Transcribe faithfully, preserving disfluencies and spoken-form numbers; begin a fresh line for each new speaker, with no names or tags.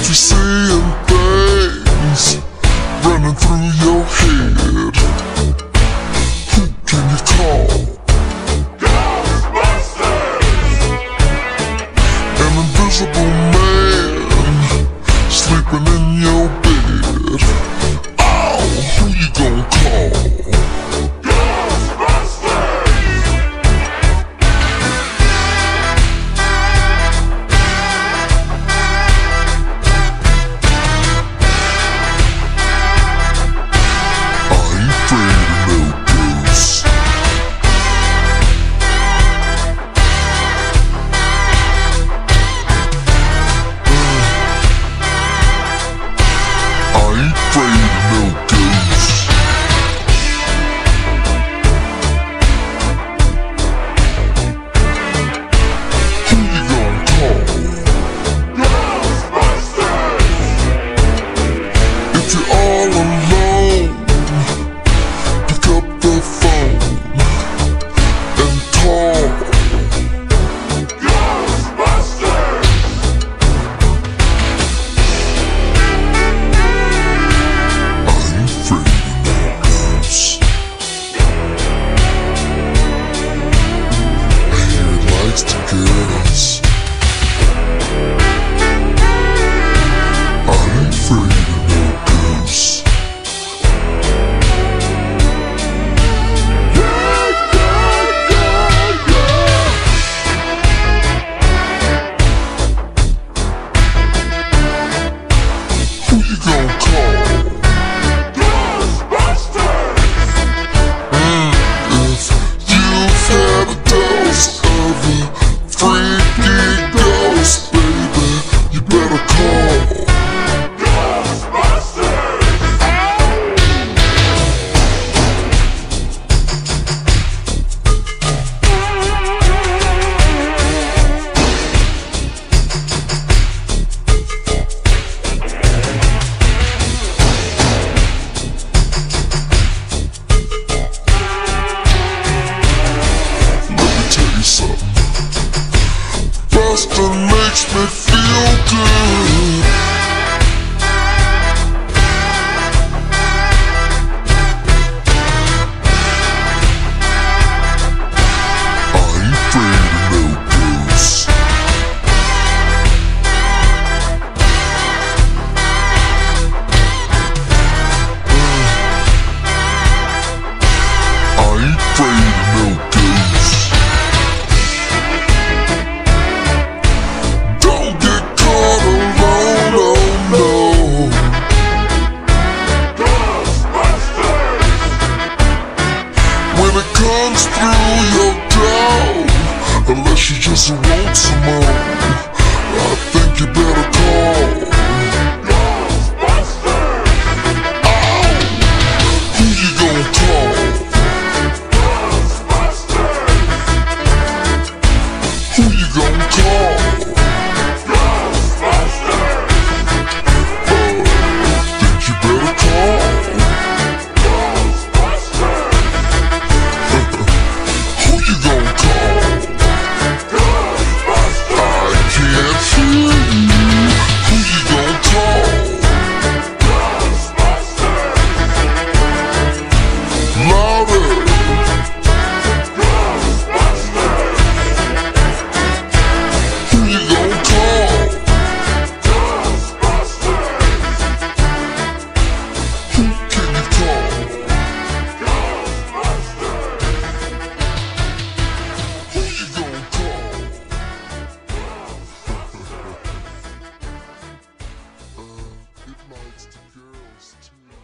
you seeing things running through your head, who can you call? Ghostbusters! An invisible man sleeping in your bed. Oh, who you gonna call? Buster makes me feel good. I ain't afraid of no ghosts. I ain't afraid of no ghosts. Comes through your door, unless you just want some more, I think you better call Ghostbusters. Oh, who you gonna call? Ghostbusters. Who you gonna call? Ghostbusters. Oh, think you better call girls too.